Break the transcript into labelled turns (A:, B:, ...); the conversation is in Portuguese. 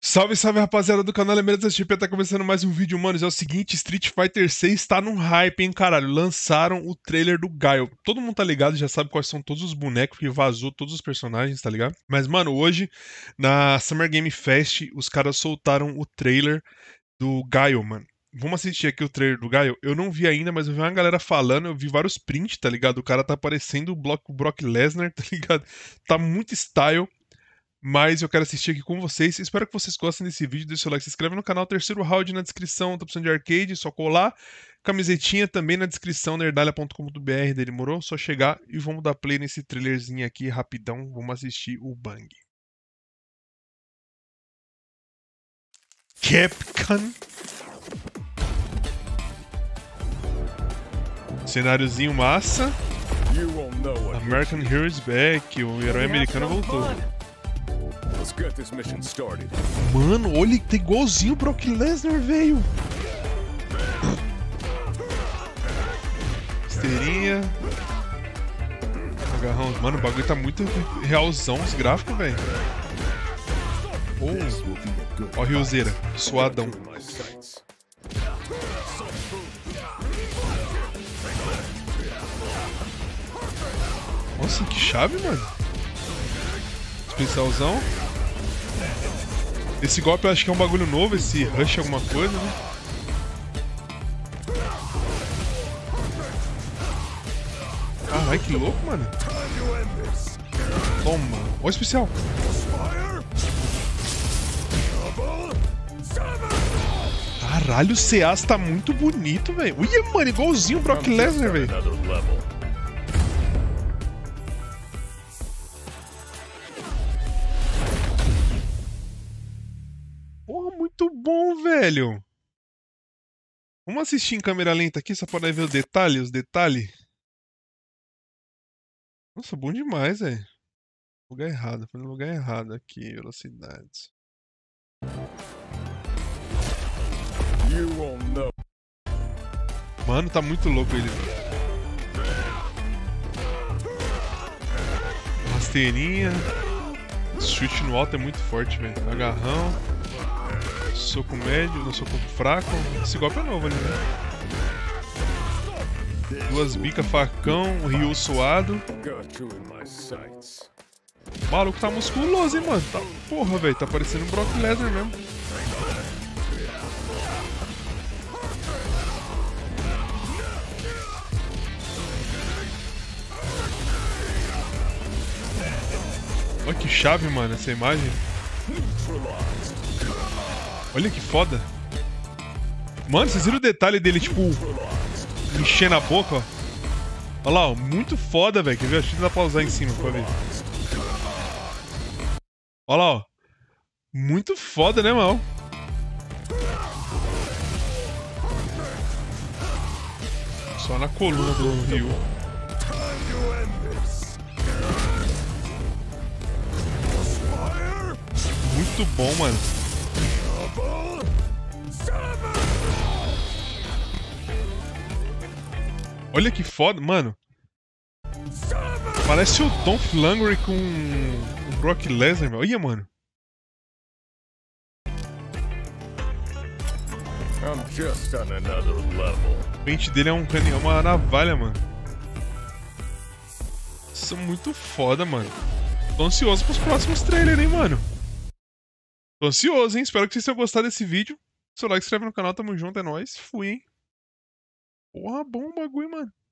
A: Salve, salve, rapaziada do canal Lembrando da STP, tá começando mais um vídeo, mano. É o seguinte, Street Fighter 6 tá num hype, hein, caralho. Lançaram o trailer do Gaio. Todo mundo tá ligado, já sabe quais são todos os bonecos, que vazou todos os personagens, tá ligado? Mas, mano, hoje, na Summer Game Fest, os caras soltaram o trailer do Gaio, mano. Vamos assistir aqui o trailer do Gaio. Eu não vi ainda, mas eu vi uma galera falando, eu vi vários prints, tá ligado? O cara tá parecendo o Brock Lesnar, tá ligado? Tá muito style. Mas eu quero assistir aqui com vocês. Espero que vocês gostem desse vídeo. Deixa o like, se inscreve no canal. Terceiro round na descrição. Tá opção de arcade, só colar. Camisetinha também na descrição, nerdalha.com.br. Demorou? Só chegar e vamos dar play nesse trailerzinho aqui rapidão. Vamos assistir o Bang. Capcom. Cenáriozinho massa. American Heroes Back. O herói americano voltou. Mano, olha, tá igualzinho o Brock Lesnar, velho. Esteirinha. Agarrão. Mano, o bagulho tá muito realzão, os gráficos, velho. Ó, a Riozeira, suadão. Nossa, que chave, mano. Especialzão. Esse golpe eu acho que é um bagulho novo, esse rush alguma coisa, né? Caralho, que louco, mano. Toma. Ó o especial. Caralho, o CAs tá muito bonito, velho. Ui, mano, igualzinho o Brock Lesnar, velho. Porra, muito bom, velho. Vamos assistir em câmera lenta aqui, só pra ver os detalhes. Nossa, bom demais, velho. Lugar errado, foi no lugar errado aqui, velocidade. Mano, tá muito louco ele. Rasteirinha. Chute no alto é muito forte, velho. Agarrão. Soco médio, não, soco fraco. Esse golpe é novo ali, né? Duas bicas, facão, o Ryu suado. O maluco tá musculoso, hein, mano. Tá, porra, velho. Tá parecendo um Brock Lesnar mesmo. Olha que chave, mano, essa imagem. Olha que foda. Mano, vocês viram o detalhe dele, tipo, enchendo a boca, ó? Olha lá, ó, muito foda, velho. Quer ver? Acho que dá pra usar em cima pra ver. Olha lá, ó. Muito foda, né, mal? Só na coluna do Ryu. Muito bom, mano. Olha que foda, mano. Parece o Dolph Lundgren com o Brock Lesnar, meu. Olha, mano. O pente dele é uma navalha, mano. Isso é muito foda, mano. Tô ansioso pros próximos trailers, hein, mano. Tô ansioso, hein. Espero que vocês tenham gostado desse vídeo. Seu like, se inscreve no canal, tamo junto, é nóis. Fui, hein. Porra, bom o bagulho, mano.